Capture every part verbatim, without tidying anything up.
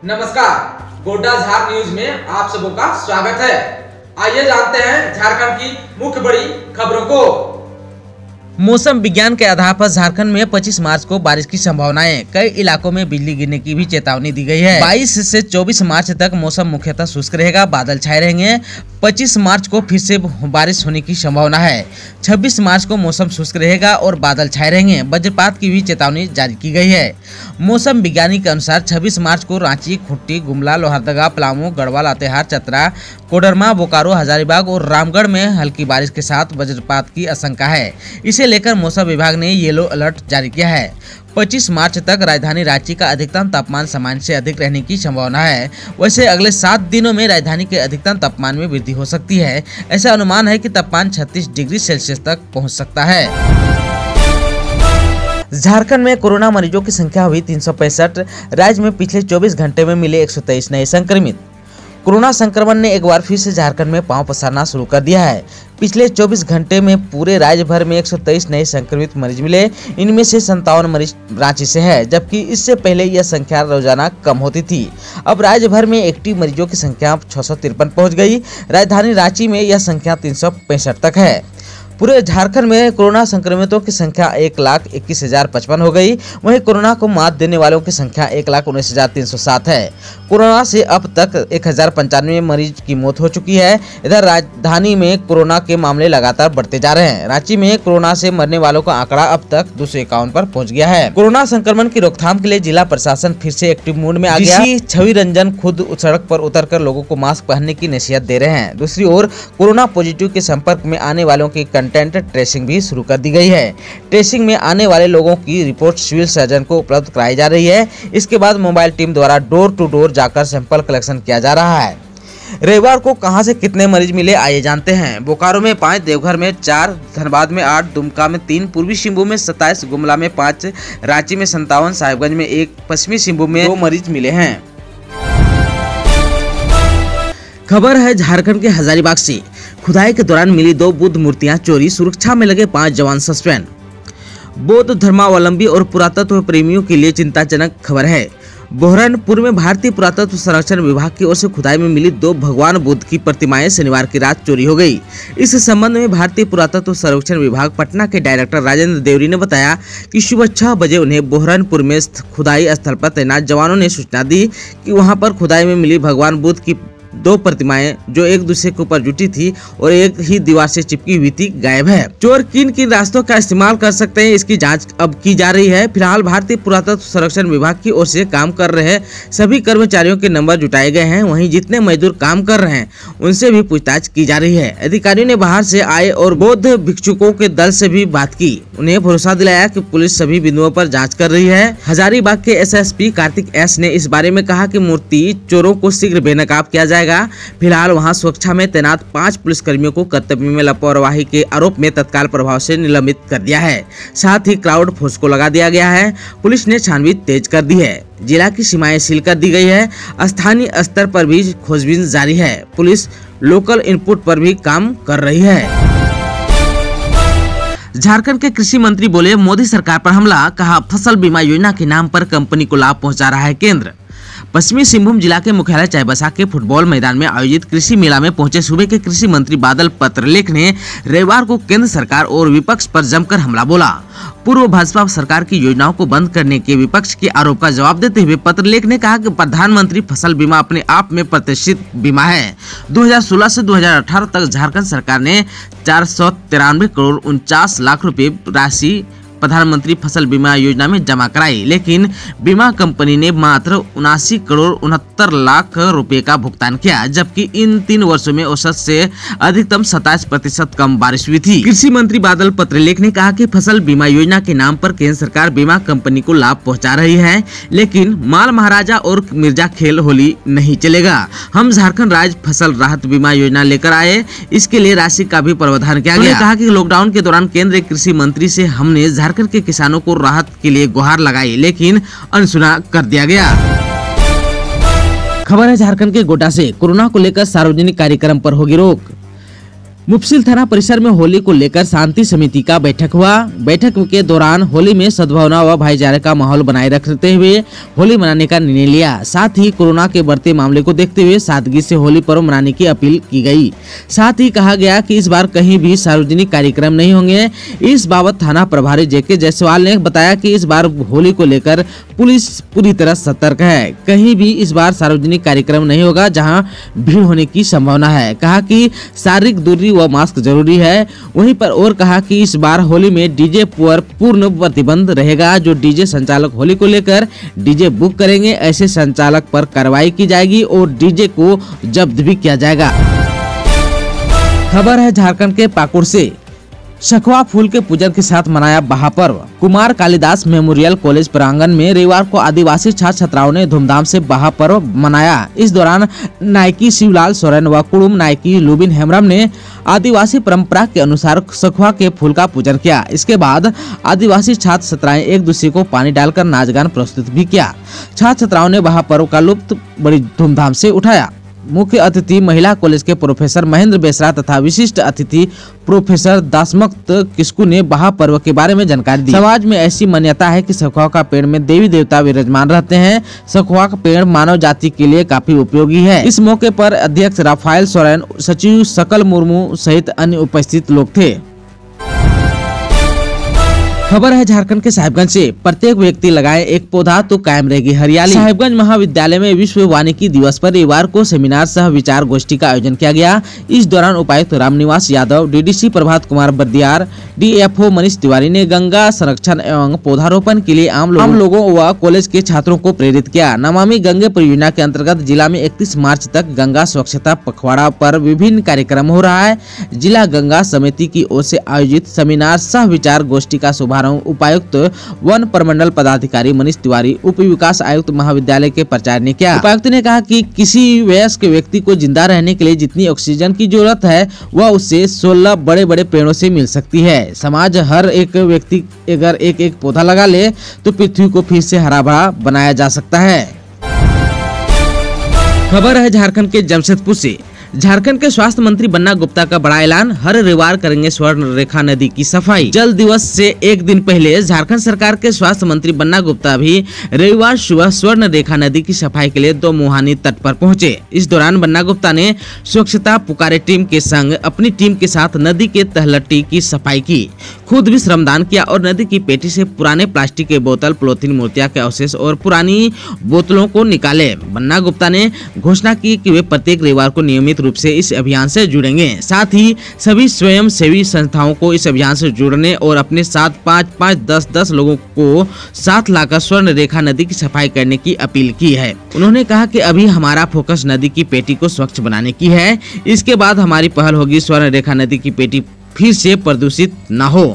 नमस्कार, गोड्डा झार न्यूज में आप सबों का स्वागत है। आइए जानते हैं झारखंड की मुख्य बड़ी खबरों को। मौसम विज्ञान के आधार पर झारखंड में पच्चीस मार्च को बारिश की संभावनाएं, कई इलाकों में बिजली गिरने की भी चेतावनी दी गई है। बाईस से चौबीस मार्च तक मौसम मुख्यतः शुष्क रहेगा, बादल छाए रहेंगे। पच्चीस मार्च को फिर से बारिश होने की संभावना है। छब्बीस मार्च को मौसम शुष्क रहेगा और बादल छाए रहेंगे। वज्रपात की भी चेतावनी जारी की गई है। मौसम विज्ञानी के अनुसार छब्बीस मार्च को रांची, खुट्टी, गुमला, लोहरदगा, पलामू, गढ़वाल, लातेहार, चतरा, कोडरमा, बोकारो, हजारीबाग और रामगढ़ में हल्की बारिश के साथ वज्रपात की आशंका है। इसे लेकर मौसम विभाग ने येलो अलर्ट जारी किया है। पच्चीस मार्च तक राजधानी रांची का अधिकतम तापमान सामान्य से अधिक रहने की संभावना है। वैसे अगले सात दिनों में राजधानी के अधिकतम तापमान में वृद्धि हो सकती है। ऐसा अनुमान है कि तापमान छत्तीस डिग्री सेल्सियस तक पहुंच सकता है। झारखंड में कोरोना मरीजों की संख्या हुई तीन सौ पैंसठ। राज्य में पिछले चौबीस घंटे में मिले एक सौ तेईस नए संक्रमित। कोरोना संक्रमण ने एक बार फिर से झारखंड में पांव पसारना शुरू कर दिया है। पिछले चौबीस घंटे में पूरे राज्य भर में एक सौ तेईस नए संक्रमित मरीज मिले। इनमें से संतावन मरीज रांची से है, जबकि इससे पहले यह संख्या रोजाना कम होती थी। अब राज्य भर में एक्टिव मरीजों की संख्या छह सौ तिरपन पहुँच गई। राजधानी रांची में यह संख्या तीन सौ पैंसठ तक है। पूरे झारखंड में कोरोना संक्रमितों की संख्या एक लाख इक्कीस हजार पचपन हो गई। वहीं कोरोना को मात देने वालों की संख्या एक लाख उन्नीस हजार तीन सौ सात है। कोरोना से अब तक एक हजार पंचानवे मरीज की मौत हो चुकी है। इधर राजधानी में कोरोना के मामले लगातार बढ़ते जा रहे हैं। रांची में कोरोना से मरने वालों का आंकड़ा अब तक दो सौ इक्यावन पर पहुँच गया है। कोरोना संक्रमण की रोकथाम के लिए जिला प्रशासन फिर से एक्टिव मोड में आ गया। छवि रंजन खुद सड़क पर उतर कर लोगों को मास्क पहनने की नसीहत दे रहे हैं। दूसरी ओर कोरोना पॉजिटिव के संपर्क में आने वालों की कंटेंट ट्रेसिंग भी शुरू कर दी गई है। ट्रेसिंग में आने वाले लोगों की रिपोर्ट सिविल सर्जन को उपलब्ध कराई जा रही है। इसके बाद मोबाइल टीम द्वारा डोर टू डोर जाकर सैंपल कलेक्शन किया जा रहा है। रविवार को कहां से कितने मरीज मिले, आइए जानते हैं। बोकारो में पाँच, देवघर में चार, धनबाद में आठ, दुमका में तीन, पूर्वी सिंहभूम में सत्ताईस, गुमला में पाँच, रांची में संतावन, साहिबगंज में एक, पश्चिमी सिंहभूम में दो मरीज मिले हैं। खबर है झारखंड के हजारीबाग से। खुदाई के दौरान मिली दो बुद्ध मूर्तियां चोरी, सुरक्षा में लगे पांच जवान सस्पेंड। बौद्ध धर्मावलंबी और पुरातत्व प्रेमियों के लिए चिंताजनक खबर है। बुरहानपुर में भारतीय पुरातत्व संरक्षण विभाग की ओर से खुदाई में मिली दो भगवान बुद्ध की प्रतिमाएं शनिवार की रात चोरी हो गई। इस संबंध में भारतीय पुरातत्व संरक्षण विभाग पटना के डायरेक्टर राजेंद्र देवरी ने बताया कि सुबह छह बजे उन्हें बुरहानपुर में खुदाई स्थल पर तैनात जवानों ने सूचना दी कि वहां पर खुदाई में मिली भगवान बुद्ध की दो प्रतिमाएं जो एक दूसरे के ऊपर जुटी थी और एक ही दीवार से चिपकी हुई थी, गायब है। चोर किन किन रास्तों का इस्तेमाल कर सकते हैं, इसकी जांच अब की जा रही है। फिलहाल भारतीय पुरातत्व संरक्षण विभाग की ओर से काम कर रहे सभी कर्मचारियों के नंबर जुटाए गए हैं। वहीं जितने मजदूर काम कर रहे हैं उनसे भी पूछताछ की जा रही है। अधिकारियों ने बाहर से आए और बौद्ध भिक्षुकों के दल से भी बात की। उन्हें भरोसा दिलाया कि पुलिस सभी बिंदुओं पर जाँच कर रही है। हजारीबाग के S S P Kartik S ने इस बारे में कहा कि मूर्ति चोरों को शीघ्र बेनकाब किया जाएगा। फिलहाल वहां सुरक्षा में तैनात पांच पुलिसकर्मियों को कर्तव्य में लापरवाही के आरोप में तत्काल प्रभाव से निलंबित कर दिया है। साथ ही क्राउड फोर्स को लगा दिया गया है। पुलिस ने छानबीन तेज कर दी है। जिला की सीमाएं सील कर दी गई है। स्थानीय स्तर पर भी खोजबीन जारी है। पुलिस लोकल इनपुट पर भी काम कर रही है। झारखंड के कृषि मंत्री बोले, मोदी सरकार पर हमला, कहा फसल बीमा योजना के नाम पर कंपनी को लाभ पहुंचा रहा है केंद्र। पश्चिमी सिंहभूम जिला के मुख्यालय चाईबासा के फुटबॉल मैदान में आयोजित कृषि मेला में पहुंचे सूबे के कृषि मंत्री बादल पत्रलेख ने रविवार को केंद्र सरकार और विपक्ष पर जमकर हमला बोला। पूर्व भाजपा सरकार की योजनाओं को बंद करने के विपक्ष के आरोप का जवाब देते हुए पत्रलेख ने कहा कि प्रधानमंत्री फसल बीमा अपने आप में प्रतिष्ठित बीमा है। दो हज़ार सोलह से दो हज़ार अठारह तक झारखंड सरकार ने चार सौ तिरानवे करोड़ उनचास लाख रुपए राशि प्रधानमंत्री फसल बीमा योजना में जमा कराई, लेकिन बीमा कंपनी ने मात्र उनासी करोड़ उनहत्तर लाख रुपए का भुगतान किया, जबकि इन तीन वर्षों में औसत से अधिकतम सत्ताईस प्रतिशत कम बारिश हुई थी। कृषि मंत्री बादल पत्रलेख ने कहा कि फसल बीमा योजना के नाम पर केंद्र सरकार बीमा कंपनी को लाभ पहुंचा रही है, लेकिन माल महाराजा और मिर्जा खेल होली नहीं चलेगा। हम झारखंड राज्य फसल राहत बीमा योजना लेकर आए, इसके लिए राशि का भी प्रावधान किया गया। कहा कि लॉकडाउन के दौरान केंद्रीय कृषि मंत्री से हमने झारखंड के किसानों को राहत के लिए गुहार लगाई, लेकिन अनसुना कर दिया गया। खबर है झारखंड के गोड्डा से। कोरोना को लेकर सार्वजनिक कार्यक्रम पर होगी रोक। मुफस्सिल थाना परिसर में होली को लेकर शांति समिति का बैठक हुआ। बैठक के दौरान होली में सद्भावना व भाईचारे का माहौल बनाए रखते हुए होली मनाने का निर्णय लिया। साथ ही कोरोना के बढ़ते मामले को देखते हुए सादगी से होली पर्व मनाने की अपील की गई। साथ ही कहा गया कि इस बार कहीं भी सार्वजनिक कार्यक्रम नहीं होंगे। इस बाबत थाना प्रभारी जेके जायसवाल ने बताया कि इस बार होली को लेकर पुलिस पूरी तरह सतर्क है। कहीं भी इस बार सार्वजनिक कार्यक्रम नहीं होगा जहां भीड़ होने की संभावना है। कहा कि शारीरिक दूरी व मास्क जरूरी है। वहीं पर और कहा कि इस बार होली में डीजे पर पूर्ण प्रतिबंध रहेगा। जो डीजे संचालक होली को लेकर डीजे बुक करेंगे ऐसे संचालक पर कार्रवाई की जाएगी और डीजे को जब्त भी किया जाएगा। खबर है झारखंड के पाकुड़ से। सखुआ फूल के पूजन के साथ मनाया महापर्व। कुमार कालिदास मेमोरियल कॉलेज प्रांगण में रविवार को आदिवासी छात्र छात्राओं ने धूमधाम से महापर्व मनाया। इस दौरान नायकी शिवलाल सोरेन व कुड़ुम नायकी लुबिन हेम्ब्रम ने आदिवासी परंपरा के अनुसार सखुआ के फूल का पूजन किया। इसके बाद आदिवासी छात्र छात्राएं एक दूसरे को पानी डालकर नाच गान प्रस्तुत भी किया। छात्र छात्राओं ने महापर्व का लुत्फ बड़ी धूमधाम से उठाया। मुख्य अतिथि महिला कॉलेज के प्रोफेसर महेंद्र बेसरा तथा विशिष्ट अतिथि प्रोफेसर दासमक्त किस्कू ने महापर्व के बारे में जानकारी दी। समाज में ऐसी मान्यता है कि सखुआ का पेड़ में देवी देवता विराजमान रहते हैं। सखुआ का पेड़ मानव जाति के लिए काफी उपयोगी है। इस मौके पर अध्यक्ष राफाएल सोरेन, सचिव सकल मुर्मू सहित अन्य उपस्थित लोग थे। खबर है झारखंड के साहिबगंज से। प्रत्येक व्यक्ति लगाए एक पौधा तो कायम रहेगी हरियाली। साहिबगंज महाविद्यालय में विश्व वानिकी दिवस पर रविवार को सेमिनार सह विचार गोष्ठी का आयोजन किया गया। इस दौरान उपायुक्त रामनिवास यादव, डीडीसी प्रभात कुमार बर्दियार, डीएफओ मनीष तिवारी ने गंगा संरक्षण एवं पौधारोपण के लिए आम लोगों, आम लोगों व कॉलेज के छात्रों को प्रेरित किया। नमामि गंगे परियोजना के अंतर्गत जिला में इकतीस मार्च तक गंगा स्वच्छता पखवाड़ा पर विभिन्न कार्यक्रम हो रहा है। जिला गंगा समिति की ओर से आयोजित सेमिनार सह विचार गोष्ठी का शुभारंभ उपायुक्त वन प्रमंडल पदाधिकारी मनीष तिवारी, उप विकास आयुक्त महाविद्यालय के प्राचार्य ने किया। उपायुक्त ने कहा कि किसी वयस्क व्यक्ति को जिंदा रहने के लिए जितनी ऑक्सीजन की जरूरत है वह उससे सोलह बड़े बड़े पेड़ों से मिल सकती है। समाज हर एक व्यक्ति अगर एक एक पौधा लगा ले तो पृथ्वी को फिर से हरा भरा बनाया जा सकता है। खबर है झारखंड के जमशेदपुर से। झारखंड के स्वास्थ्य मंत्री बन्ना गुप्ता का बड़ा ऐलान, हर रविवार करेंगे स्वर्ण रेखा नदी की सफाई। जल दिवस से एक दिन पहले झारखंड सरकार के स्वास्थ्य मंत्री बन्ना गुप्ता भी रविवार सुबह स्वर्ण रेखा नदी की सफाई के लिए दो मुहानी तट पर पहुंचे। इस दौरान बन्ना गुप्ता ने स्वच्छता पुकारे टीम के संग अपनी टीम के साथ नदी के तलहटी की सफाई की, खुद भी श्रमदान किया और नदी की पेटी से पुराने प्लास्टिक के बोतल, पॉलीथीन, मूर्तियां के अवशेष और पुरानी बोतलों को निकाले। बन्ना गुप्ता ने घोषणा की कि वे प्रत्येक रविवार को नियमित रूप से इस अभियान से जुड़ेंगे। साथ ही सभी स्वयं सेवी संस्थाओं को इस अभियान से जुड़ने और अपने साथ पाँच पाँच दस दस लोगों को साथ लाकर स्वर्ण रेखा नदी की सफाई करने की अपील की है। उन्होंने कहा कि अभी हमारा फोकस नदी की पेटी को स्वच्छ बनाने की है। इसके बाद हमारी पहल होगी स्वर्ण रेखा नदी की पेटी फिर से प्रदूषित न हो।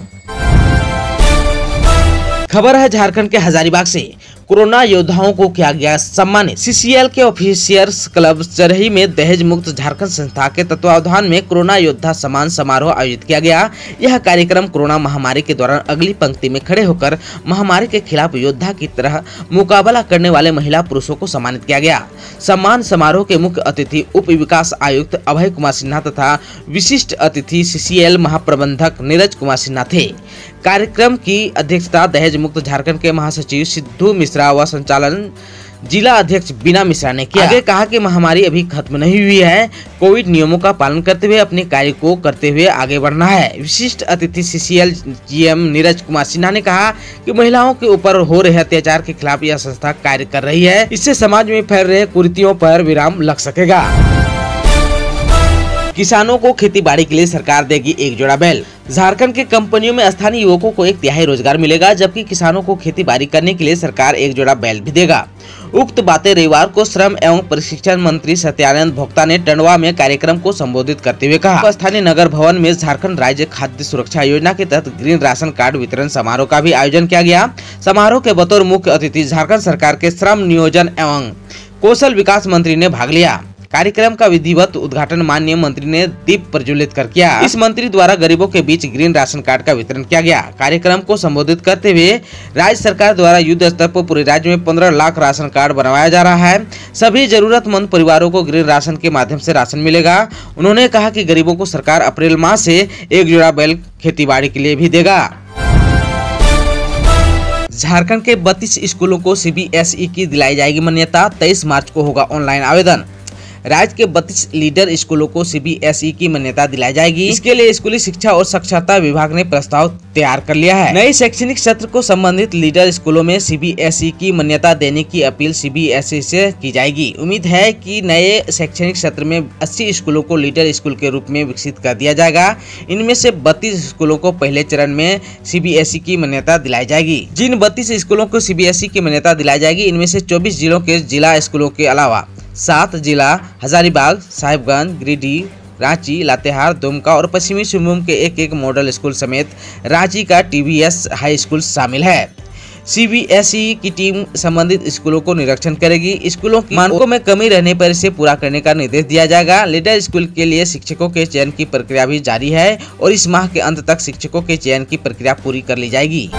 खबर है झारखंड के हजारीबाग से। कोरोना योद्धाओं को किया गया सम्मानित। सीसीएल के ऑफिसर्स क्लब चरही में दहेज मुक्त झारखंड संस्था के तत्वावधान में कोरोना योद्धा सम्मान समारोह आयोजित किया गया। यह कार्यक्रम कोरोना महामारी के दौरान अगली पंक्ति में खड़े होकर महामारी के खिलाफ योद्धा की तरह मुकाबला करने वाले महिला पुरुषों को सम्मानित किया गया। सम्मान समारोह के मुख्य अतिथि उप विकास आयुक्त अभय कुमार सिन्हा तथा विशिष्ट अतिथि सीसीएल महाप्रबंधक नीरज कुमार सिन्हा थे। कार्यक्रम की अध्यक्षता दहेज मुक्त झारखंड के महासचिव सिद्धू मिश्रा व संचालन जिला अध्यक्ष बीना मिश्रा ने किया। आगे कहा कि महामारी अभी खत्म नहीं हुई है। कोविड नियमों का पालन करते हुए अपने कार्य को करते हुए आगे बढ़ना है। विशिष्ट अतिथि सीसीएल जीएम नीरज कुमार सिन्हा ने कहा कि महिलाओं के ऊपर हो रहे अत्याचार के खिलाफ यह संस्था कार्य कर रही है। इससे समाज में फैल रहे कुरीतियों पर विराम लग सकेगा। किसानों को खेती बाड़ी के लिए सरकार देगी एक जोड़ा बैल। झारखंड के कंपनियों में स्थानीय युवकों को एक तिहाई रोजगार मिलेगा, जबकि किसानों को खेती बाड़ी करने के लिए सरकार एक जोड़ा बैल भी देगा। उक्त बातें रविवार को श्रम एवं प्रशिक्षण मंत्री सत्यानंद भोक्ता ने टंडवा में कार्यक्रम को संबोधित करते हुए कहा। स्थानीय नगर भवन में झारखंड राज्य खाद्य सुरक्षा योजना के तहत ग्रीन राशन कार्ड वितरण समारोह का भी आयोजन किया गया। समारोह के बतौर मुख्य अतिथि झारखंड सरकार के श्रम नियोजन एवं कौशल विकास मंत्री ने भाग लिया। कार्यक्रम का विधिवत उद्घाटन माननीय मंत्री ने दीप प्रज्वलित कर किया। इस मंत्री द्वारा गरीबों के बीच ग्रीन राशन कार्ड का वितरण किया गया। कार्यक्रम को संबोधित करते हुए राज्य सरकार द्वारा युद्ध स्तर पर पूरे राज्य में पंद्रह लाख राशन कार्ड बनवाया जा रहा है। सभी जरूरतमंद परिवारों को ग्रीन राशन के माध्यम से राशन मिलेगा। उन्होंने कहा कि गरीबों को सरकार अप्रैल माह से एक जोड़ा बैल खेतीबाड़ी के लिए भी देगा। झारखंड के बत्तीस स्कूलों को सी बी एस ई की दिलाई जाएगी मान्यता। तेईस मार्च को होगा ऑनलाइन आवेदन। राज्य के बत्तीस लीडर स्कूलों को सी बी एस ई की मान्यता दिलाई जाएगी। इसके लिए स्कूली शिक्षा और साक्षरता विभाग ने प्रस्ताव तैयार कर लिया है। नए शैक्षणिक सत्र को संबंधित लीडर स्कूलों में सी बी एस ई की मान्यता देने की appeal C B S E से की जाएगी। उम्मीद है कि नए शैक्षणिक सत्र में अस्सी स्कूलों को लीडर स्कूल के रूप में विकसित कर दिया जाएगा। इनमें से बत्तीस स्कूलों को पहले चरण में सी बी एस ई की मान्यता दिलाई जाएगी। जिन बत्तीस स्कूलों को सी बी एस ई की मान्यता दिलाई जाएगी, इनमें से चौबीस जिलों के जिला स्कूलों के अलावा सात जिला हजारीबाग, साहिबगंज, गिरिडीह, रांची, लातेहार, दुमका और पश्चिमी सिंहभूम के एक एक मॉडल स्कूल समेत रांची का T V S high school शामिल है। सी बी एस ई की टीम संबंधित स्कूलों को निरीक्षण करेगी। स्कूलों की मानकों में कमी रहने पर इसे पूरा करने का निर्देश दिया जाएगा। लीडर स्कूल के लिए शिक्षकों के चयन की प्रक्रिया भी जारी है और इस माह के अंत तक शिक्षकों के चयन की प्रक्रिया पूरी कर ली जाएगी।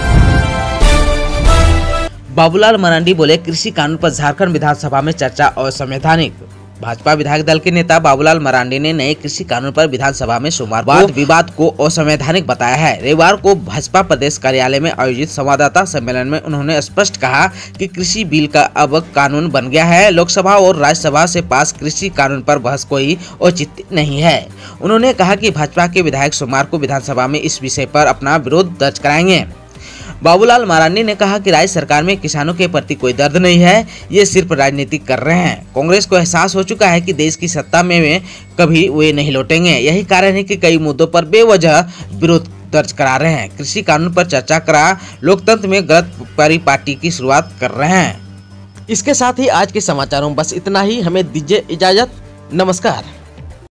बाबूलाल मरांडी बोले, कृषि कानून पर झारखंड विधानसभा में चर्चा असंवैधानिक। भाजपा विधायक दल के नेता बाबूलाल मरांडी ने नए कृषि कानून पर विधानसभा में सोमवार वाद विवाद को असंवैधानिक बताया है। रविवार को भाजपा प्रदेश कार्यालय में आयोजित संवाददाता सम्मेलन में उन्होंने स्पष्ट कहा कि कृषि बिल का अब कानून बन गया है। लोकसभा और राज्यसभा से पास कृषि कानून पर बहस कोई औचित्य नहीं है। उन्होंने कहा कि भाजपा के विधायक सोमवार को विधानसभा में इस विषय पर अपना विरोध दर्ज कराएंगे। बाबूलाल मरांडी ने कहा कि राज्य सरकार में किसानों के प्रति कोई दर्द नहीं है, ये सिर्फ राजनीति कर रहे हैं। कांग्रेस को एहसास हो चुका है कि देश की सत्ता में वे कभी वे नहीं लौटेंगे। यही कारण है कि कई मुद्दों पर बेवजह विरोध दर्ज करा रहे हैं। कृषि कानून पर चर्चा करा लोकतंत्र में गलत परिपाटी की शुरुआत कर रहे हैं। इसके साथ ही आज के समाचारों में बस इतना ही। हमें दीजिए इजाजत। नमस्कार।